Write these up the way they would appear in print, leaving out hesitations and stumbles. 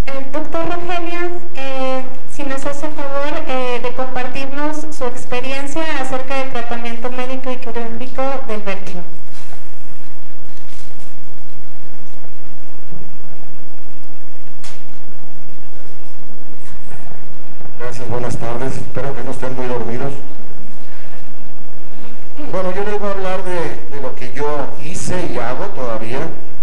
Doctor Rogelio, si nos hace favor de compartirnos su experiencia acerca del tratamiento médico y quirúrgico del vértigo. Gracias, buenas tardes, espero que no estén muy dormidos. Bueno, yo les voy a hablar de lo que yo hice y hago todavía.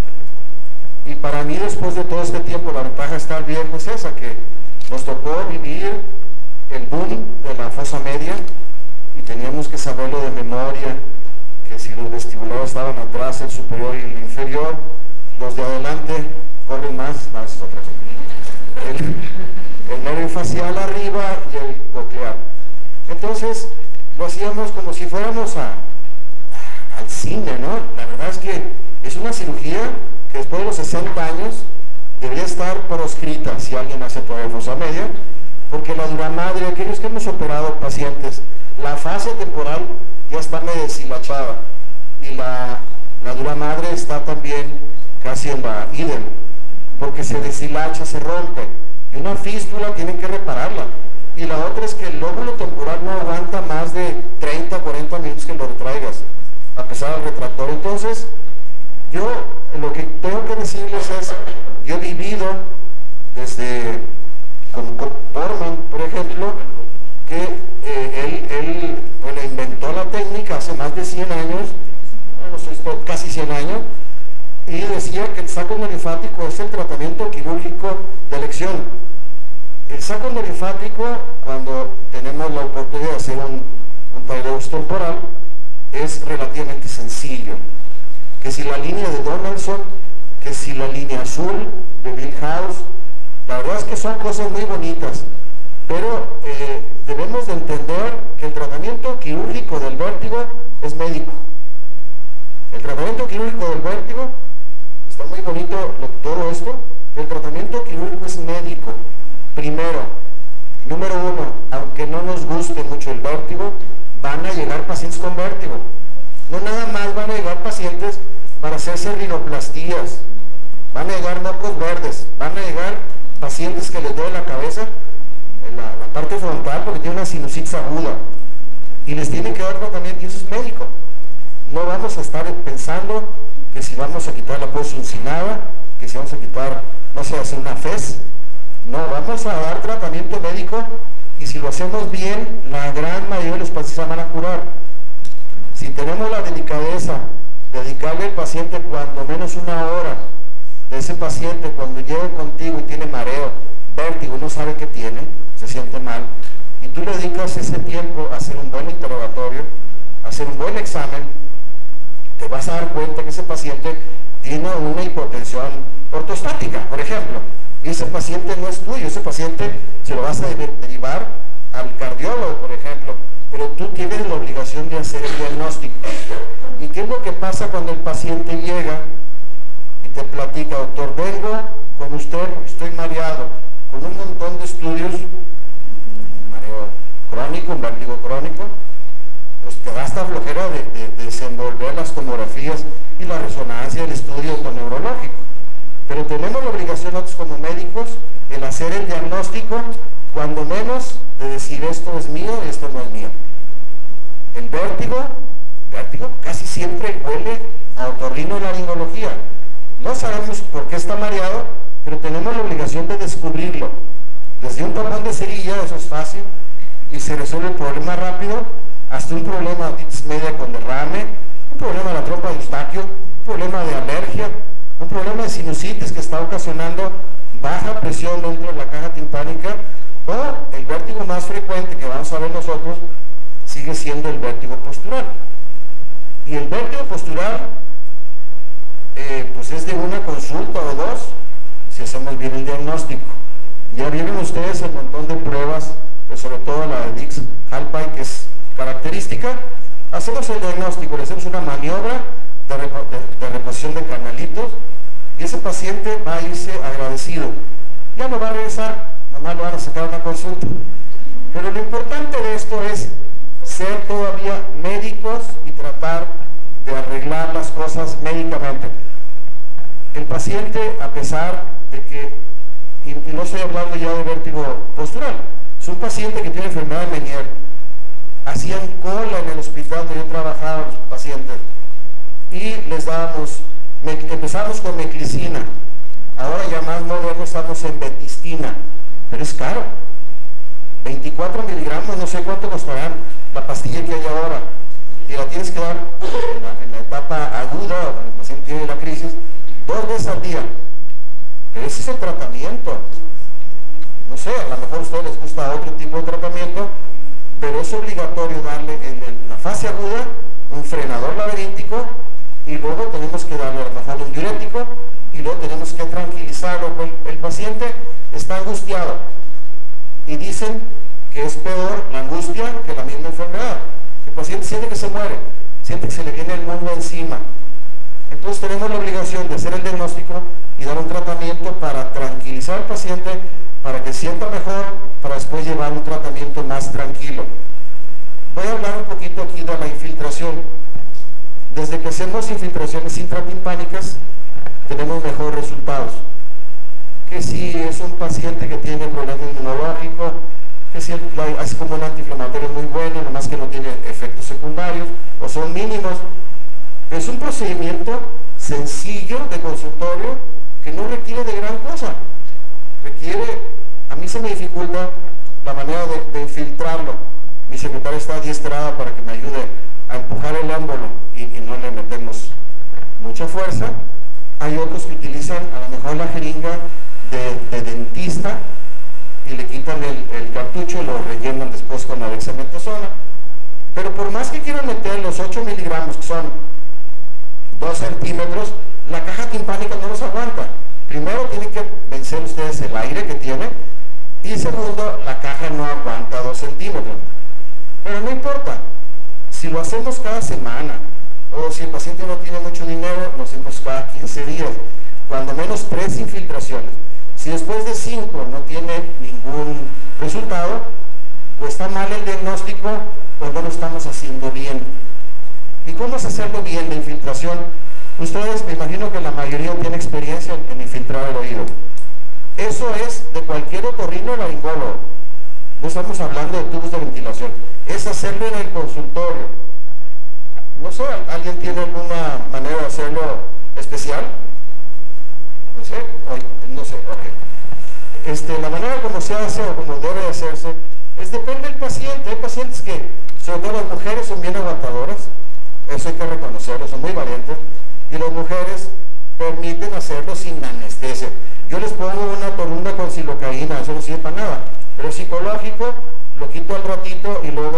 Y para mí, después de todo este tiempo, la ventaja de estar viejo es esa, que nos tocó vivir el boom de la fosa media y teníamos que saberlo de memoria, que si los vestibulares estaban atrás, el superior y el inferior, los de adelante corren más, no, eso es otra cosa. El nervio facial arriba y el coclear. Entonces, lo hacíamos como si fuéramos al cine, ¿no? La verdad es que es una cirugía que después de los 60 años debería estar proscrita si alguien hace todavía fosa media, porque la duramadre, aquellos que hemos operado pacientes, la fase temporal ya está medio deshilachada y la duramadre está también casi en la idem, porque se deshilacha, se rompe, y una fístula tienen que repararla, y la otra es que el lóbulo temporal no aguanta más de 30, 40 minutos que lo retraigas, a pesar del retractor. Entonces, yo lo que tengo que decirles es, yo he vivido desde con Portman, por ejemplo, que él inventó la técnica hace más de 100 años, bueno, casi 100 años, y decía que el saco linfático es el tratamiento quirúrgico de elección. El saco linfático, cuando tenemos la oportunidad de hacer un Pyreus temporal, es relativamente sencillo. Que si la línea de Donaldson, que si la línea azul de Bill House, la verdad es que son cosas muy bonitas, pero debemos de entender que el tratamiento quirúrgico del vértigo es médico. El tratamiento quirúrgico del vértigo, está muy bonito todo esto, el tratamiento quirúrgico es médico. Primero, número uno, aunque no nos guste mucho el vértigo, van a llegar pacientes con vértigo. No nada más van a llegar pacientes para hacerse rinoplastías, van a llegar mocos verdes, van a llegar pacientes que les duele la cabeza, en la parte frontal, porque tiene una sinusitis aguda, y les tienen que dar tratamiento, y eso es médico. No vamos a estar pensando que si vamos a quitar la porcinada, que si vamos a quitar, no sé, hacer una FES. No, vamos a dar tratamiento médico, y si lo hacemos bien, la gran mayoría de los pacientes se van a curar. Si tenemos la delicadeza de dedicarle al paciente cuando menos una hora de ese paciente, cuando llegue contigo y tiene mareo, vértigo, no sabe qué tiene, se siente mal, y tú le dedicas ese tiempo a hacer un buen interrogatorio, a hacer un buen examen, te vas a dar cuenta que ese paciente tiene una hipotensión ortostática, por ejemplo, y ese paciente no es tuyo, ese paciente se lo vas a derivar al cardiólogo, por ejemplo, pero tú tienes la obligación de hacer el diagnóstico. ¿Y qué es lo que pasa cuando el paciente llega y te platica, doctor, vengo con usted, estoy mareado, con un montón de estudios, un mareo crónico, un vértigo crónico, pues te da esta flojera de desenvolver las tomografías y la resonancia del estudio neurológico. Pero tenemos la obligación nosotros como médicos en hacer el diagnóstico, cuando menos de decir esto es mío y esto no es mío. El vértigo casi siempre huele a otorrinolaringología. No sabemos por qué está mareado, pero tenemos la obligación de descubrirlo. Desde un tapón de cerilla, eso es fácil, y se resuelve el problema rápido, hasta un problema de otitis media con derrame, un problema de la trompa de Eustaquio, un problema de alergia, un problema de sinusitis que está ocasionando baja presión dentro de la caja timpánica, o el vértigo más frecuente que vamos a ver nosotros sigue siendo el vértigo postural. Y el vértigo postural pues es de una consulta o dos si hacemos bien el diagnóstico. Ya vieron ustedes el montón de pruebas, pues sobre todo la de Dix-Hallpike, que es característica. Hacemos el diagnóstico, le hacemos una maniobra de reposición de canalitos, y ese paciente va a irse agradecido. Ya no va a regresar, nomás lo van a sacar una consulta. Pero lo importante de esto es ser todavía médicos y tratar de arreglar las cosas médicamente. El paciente, a pesar de que y no estoy hablando ya de vértigo postural, es un paciente que tiene enfermedad de Meniere. Hacían cola en el hospital donde yo trabajaba los pacientes y les dábamos, empezamos con meclicina, ahora ya más moderno estamos en betistina, pero es caro, 24 miligramos, no sé cuánto costarán la pastilla que hay ahora, y la tienes que dar en la etapa aguda, cuando el paciente tiene la crisis, 2 veces al día. Pero ese es el tratamiento. No sé, a lo mejor a ustedes les gusta otro tipo de tratamiento, pero es obligatorio darle en la fase aguda un frenador laberíntico y luego tenemos que darle a lo mejor un diurético y luego tenemos que tranquilizarlo. El paciente está angustiado y dicen que es peor la angustia que la misma enfermedad. El paciente siente que se muere, siente que se le viene el mundo encima. Entonces tenemos la obligación de hacer el diagnóstico y dar un tratamiento para tranquilizar al paciente, para que sienta mejor, para después llevar un tratamiento más tranquilo. Voy a hablar un poquito aquí de la infiltración. Desde que hacemos infiltraciones intratimpánicas, tenemos mejores resultados. Que si es un paciente que tiene problemas inmunológicos, que si es como un antiinflamatorio muy bueno, nomás que no tiene efectos secundarios, o son mínimos. Es un procedimiento sencillo de consultorio que no requiere de gran cosa. Requiere, a mí se me dificulta la manera de infiltrarlo. Mi secretaria está adiestrada para que me ayude a empujar el émbolo y no le metemos mucha fuerza. Hay otros que utilizan a lo mejor la jeringa de dentista y le quitan el cartucho y lo rellenan después con la dexametasona. Pero por más que quieran meter los 8 miligramos, que son 2 centímetros, la caja timpánica no los aguanta. Primero tienen que vencer ustedes el aire que tiene y segundo, la caja no aguanta 2 centímetros. Pero no importa, si lo hacemos cada semana o si el paciente no tiene mucho dinero, lo hacemos cada 15 días, cuando menos 3 infiltraciones. Si después de 5 no tiene ningún resultado, o está mal el diagnóstico o no lo estamos haciendo bien. ¿Y cómo es hacerlo bien de infiltración? Ustedes, me imagino que la mayoría tiene experiencia en infiltrar el oído. Eso es de cualquier otorrinolaringólogo. No estamos hablando de tubos de ventilación. Es hacerlo en el consultorio. No sé, ¿alguien tiene alguna manera de hacerlo especial? No sé, ok. La manera como se hace o como debe hacerse, depende del paciente. Hay pacientes que, sobre todo las mujeres, son bien aguantadoras. Eso hay que reconocerlo, son muy valientes. Y las mujeres permiten hacerlo sin anestesia. Yo les pongo una torunda con silocaína, eso no sirve para nada. Pero psicológico, lo quito al ratito y luego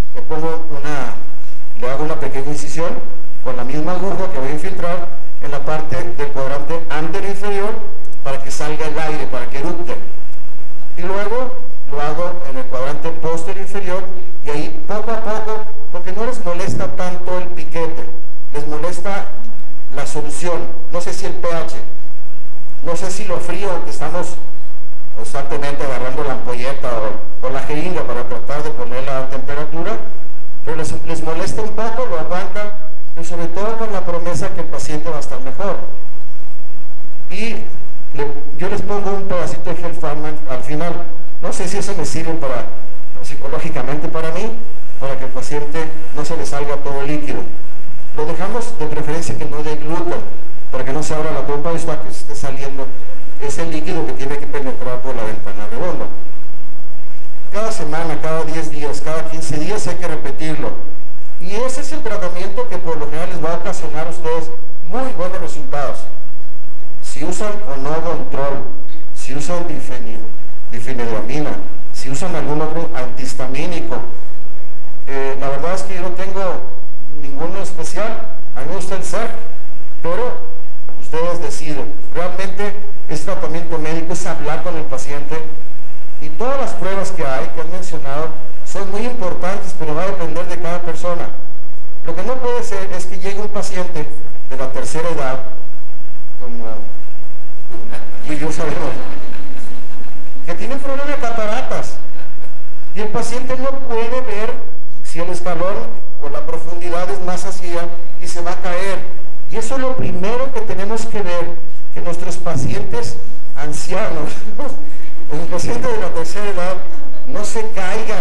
le hago una pequeña incisión con la misma aguja que voy a infiltrar en la parte del cuadrante anterior inferior para que salga el aire, para que eructe. Y luego lo hago en el cuadrante posterior inferior y ahí poco a poco, porque no les molesta tanto el piquete, les molesta la solución, no sé si el pH, no sé si lo frío, que estamos constantemente agarrando la ampolleta o la jeringa para tratar de poner la temperatura, pero les molesta un poco, lo aguantan, pero sobre todo con la promesa que el paciente va a estar mejor. Y yo les pongo un pedacito de gel Fahrenheit al final. No sé si eso me sirve psicológicamente para mí, para que el paciente no se le salga todo el líquido. Lo dejamos de preferencia que no dé gluten, para que no se abra la trompa visual, que se esté saliendo ese líquido que tiene que penetrar por la ventana redonda. Cada semana, cada 10 días, cada 15 días hay que repetirlo. Y ese es el tratamiento que por lo general les va a ocasionar a ustedes muy buenos resultados. Si usan onogontrol, si usan difenidramina, si usan algún otro antihistamínico, la verdad es que yo no tengo ninguno especial. A mí me gusta el SERC, pero ustedes deciden. Realmente este tratamiento médico es hablar con el paciente y todas las pruebas que hay, que han mencionado, son muy importantes, pero va a depender de cada persona. Lo que no puede ser es que llegue un paciente de la tercera edad, como y yo sabemos, que tiene un problema de cataratas y el paciente no puede ver si el escalón o la profundidad es más hacia y se va a caer. Y eso es lo primero que tenemos que ver, que nuestros pacientes ancianos, pacientes de la tercera edad no se caigan.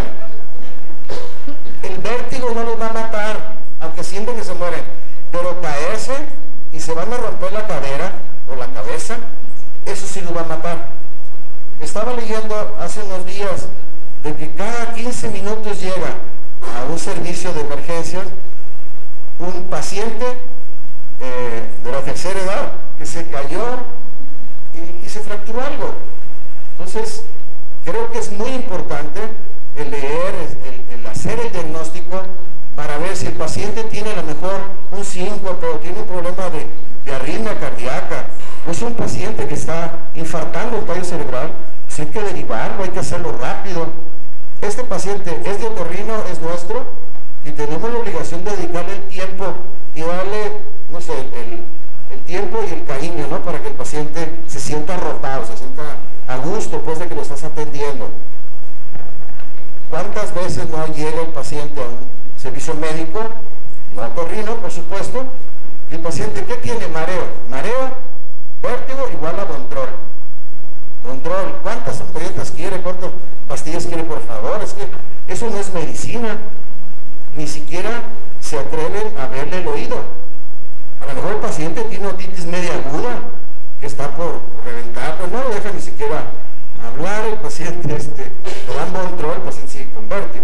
El vértigo no los va a matar, aunque sienten que se mueren, pero caerse y se van a romper la cadera o la cabeza, eso sí los va a matar. Estaba leyendo hace unos días de que cada 15 minutos llega a un servicio de emergencias un paciente de la tercera edad que se cayó y se fracturó algo. Entonces, creo que es muy importante el leer, el hacer el diagnóstico para ver si el paciente tiene a lo mejor un síncope o tiene un problema de arritmia cardíaca, o es un paciente que está infartando el tallo cerebral, pues hay que derivarlo, hay que hacerlo rápido. Este paciente es de otorrino, es nuestro, y tenemos la obligación de dedicarle el tiempo y darle, no sé, el tiempo y el cariño, ¿no? Para que el paciente se sienta arropado, se sienta a gusto después de que lo estás atendiendo. ¿Cuántas veces no llega el paciente a un servicio médico, no otorrino, por supuesto, y el paciente, ¿qué tiene? Mareo. Mareo, vértigo igual a Bontrol. Bontrol, ¿cuántas ampolletas quiere? ¿Cuántas pastillas quiere, por favor? Es que eso no es medicina. Ni siquiera se atreven a verle el oído. A lo mejor el paciente tiene otitis media aguda, que está por reventar, pero no lo deja ni siquiera hablar el paciente, le dan Bontrol, el paciente sigue con vértigo.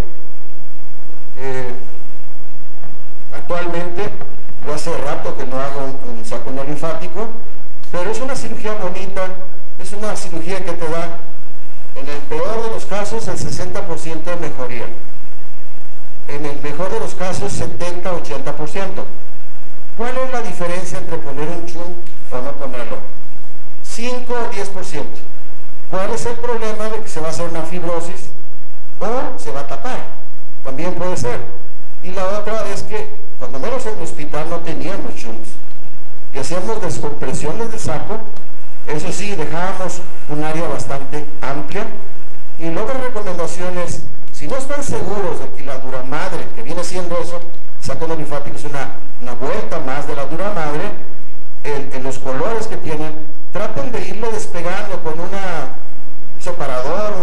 Actualmente, yo hace rato que no hago un saco no linfático, pero es una cirugía bonita, es una cirugía que te da, en el peor de los casos, el 60% de mejoría. En el mejor de los casos, 70-80%. ¿Cuál es la diferencia entre poner un shunt o no ponerlo? 5 o 10%. ¿Cuál es el problema de que se va a hacer una fibrosis o se va a tapar? También puede ser. Y la otra es que cuando menos en el hospital no teníamos shunts y hacíamos descompresiones de saco. Eso sí, dejábamos un área bastante amplia. Y luego recomendaciones, si no están seguros de que la duramadre, que viene siendo eso, saco no linfático es una vuelta más de la duramadre, en los colores que tienen, traten de irlo despegando con un separador,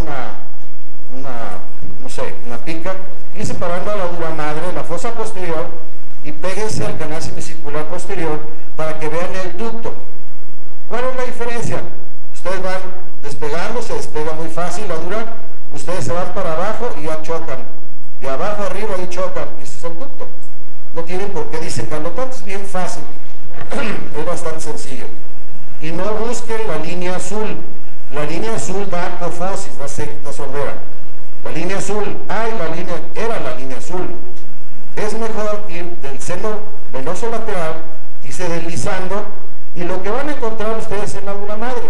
no sé, una pica, y separando a la duramadre, la fosa posterior, y péguense al canal semicircular posterior para que vean el ducto. ¿Cuál es la diferencia? Ustedes van despegando, se despega muy fácil la dura, ustedes se van para abajo y ya chocan, de abajo arriba y chocan, y ese es el ducto. No tienen por qué disecarlo tanto, es bien fácil, es bastante sencillo. Y no busquen la línea azul. La línea azul da apofosis, da sordera. La línea azul, era la línea azul. Es mejor ir del seno venoso lateral, irse deslizando, y lo que van a encontrar ustedes es la duramadre.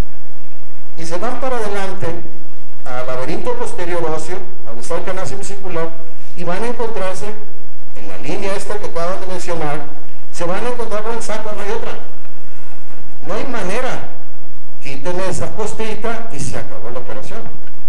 Y se van para adelante al laberinto posterior óseo, a donde está el canal semicircular, y van a encontrarse en la línea esta que acaban de mencionar, se van a encontrar con el saco, no hay otra. No hay manera. Quiten esa costita y se acabó la operación.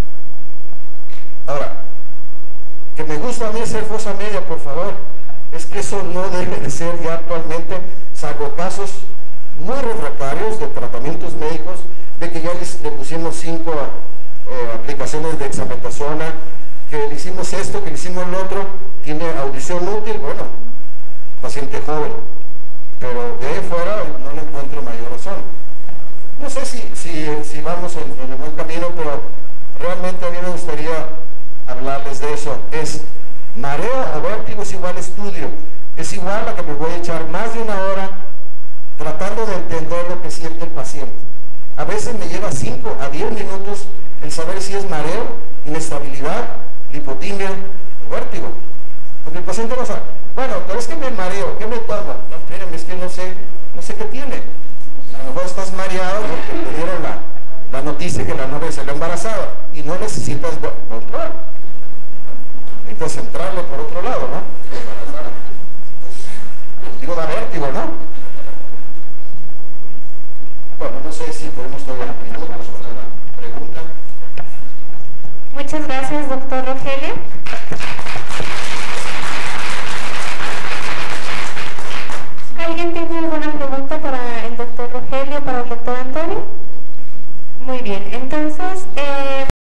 Ahora, que me gusta a mí hacer fosa media, por favor, es que eso no debe de ser ya actualmente, salvo casos muy refractarios de tratamientos médicos, de que ya le pusimos 5 aplicaciones de hexametasona, que le hicimos esto, que le hicimos lo otro, tiene audición útil, bueno, paciente joven, pero de ahí fuera no le encuentro mayor razón. No sé si vamos en el buen camino, pero realmente a mí me gustaría hablarles de eso. Es mareo o vértigo es igual estudio, es igual a que me voy a echar más de 1 hora tratando de entender lo que siente el paciente. A veces me lleva 5 a 10 minutos el saber si es mareo, inestabilidad, lipotimia o vértigo. Porque el paciente no sabe, bueno, pero es que me mareo, ¿qué me tomo? No, espérenme, es que no sé qué tiene. A lo mejor estás mareado porque te dieron la noticia que la novia salió embarazada y no necesitas control. Necesitas centrarlo por otro lado, ¿no? Digo, da vértigo, ¿no? Bueno, no sé si podemos todavía hacer una pregunta. Muchas gracias, doctor Rogelio. ¿Alguien tiene alguna pregunta para el doctor Rogelio, para el doctor Antonio? Muy bien, entonces